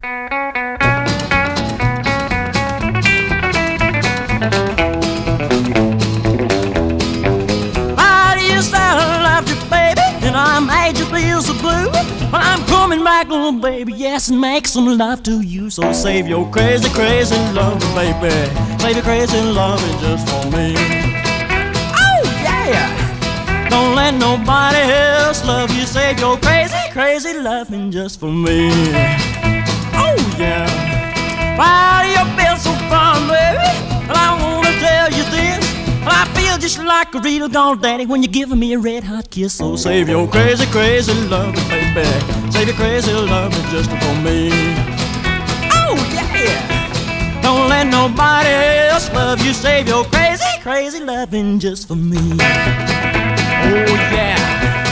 But I'm coming back, little baby, yes, and make some love to you. So save your crazy, crazy love, baby. Save your crazy loving just for me. Oh, yeah! Don't let nobody else love you. Save your crazy, crazy loving just for me. Oh, yeah! Why, you've been so fun, baby. And I wanna tell you this. I feel just like a real gone daddy when you're giving me a red hot kiss. So save your crazy, crazy loving, baby. Save your crazy loving just for me. Oh, yeah! Don't let nobody else love you. Save your crazy, crazy loving just for me. Oh, yeah!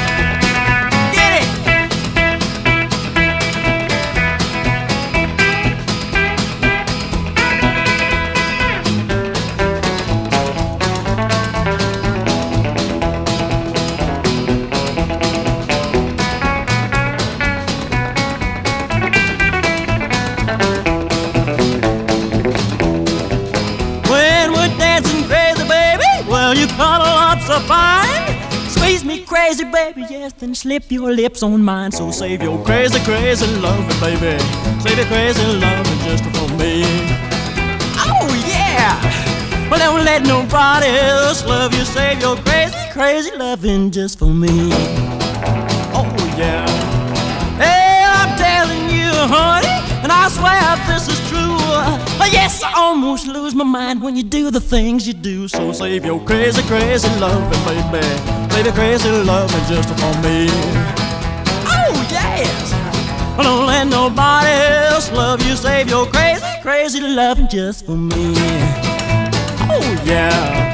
You cuddle up so fine, squeeze me crazy, baby, yes, then slip your lips on mine. So save your crazy, crazy loving, baby. Save your crazy loving just for me. Oh, yeah! Well, don't let nobody else love you. Save your crazy, crazy loving just for me. Oh, yeah. Hey, I'm telling you, honey, and I swear this is true. Yes, I almost lose my mind when you do the things you do. So save your crazy, crazy loving, baby. Save your crazy loving just for me. Oh, yes! Don't let nobody else love you. Save your crazy, crazy loving just for me. Oh, yeah!